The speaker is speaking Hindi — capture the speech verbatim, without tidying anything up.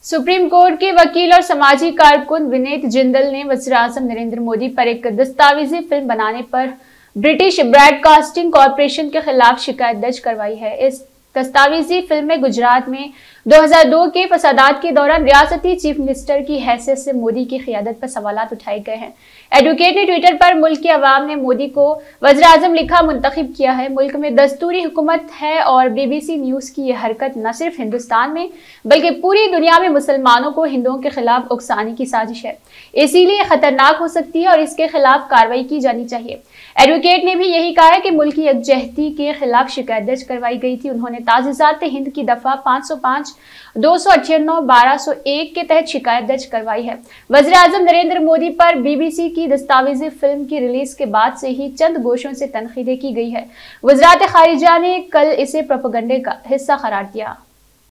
सुप्रीम कोर्ट के वकील और समाजी कारकुन विनीत जिंदल ने वज़ीर-ए-आज़म नरेंद्र मोदी पर एक दस्तावेजी फिल्म बनाने पर ब्रिटिश ब्रॉडकास्टिंग कॉरपोरेशन के खिलाफ शिकायत दर्ज करवाई है। इस दस्तावेजी फिल्म में गुजरात में दो हज़ार दो के फसादात के दौरान रियासती चीफ मिनिस्टर की हैसियत से मोदी की क़ियादत पर सवालात उठाए गए हैं। एडवोकेट ने ट्विटर पर मुल्क की आवाम ने मोदी को वज़ीर-ए-आज़म लिखा मुंतखब किया है। मुल्क में दस्तूरी हुकूमत है और बीबीसी न्यूज़ की यह हरकत न सिर्फ हिंदुस्तान में बल्कि पूरी दुनिया में मुसलमानों को हिंदुओं के खिलाफ उकसाने की साजिश है, इसीलिए खतरनाक हो सकती है और इसके खिलाफ कार्रवाई की जानी चाहिए। एडवोकेट ने भी यही कहा है कि मुल्क की यकजहती के खिलाफ शिकायत दर्ज करवाई गई थी। उन्होंने ताज़ीज़ात हिंद की दफा पाँच सौ पाँच, दो सौ अठानवे, बारह सौ एक के तहत शिकायत दर्ज करवाई है। वज़ीर-ए-आज़म नरेंद्र मोदी पर बीबीसी की दस्तावेजी फिल्म की रिलीज के बाद से ही चंद गोशों से तनकीदें की गई है। वज़ारत ख़ारिजा ने कल इसे प्रोपेगेंडे का हिस्सा करार दिया।